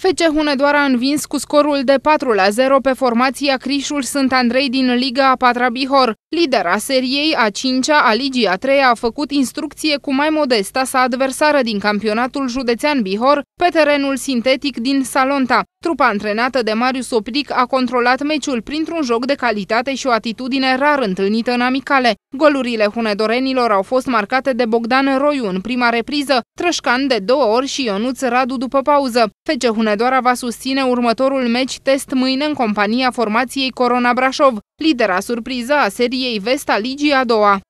FC Hunedoara a învins cu scorul de 4-0 pe formația Crișul Sânt Andrei din Liga a 4-a Bihor. Lidera seriei, a 5-a, a Ligii a 3-a, a făcut instrucție cu mai modesta sa adversară din campionatul județean Bihor pe terenul sintetic din Salonta. Trupa antrenată de Marius Opric a controlat meciul printr-un joc de calitate și o atitudine rar întâlnită în amicale. Golurile hunedorenilor au fost marcate de Bogdan Roiu în prima repriză, Trășcan de 2 ori și Ionuț Radu după pauză. FC Hunedoara va susține următorul meci test mâine în compania formației Corona Brașov, lidera surpriză a seriei Vest a Ligii a 2-a.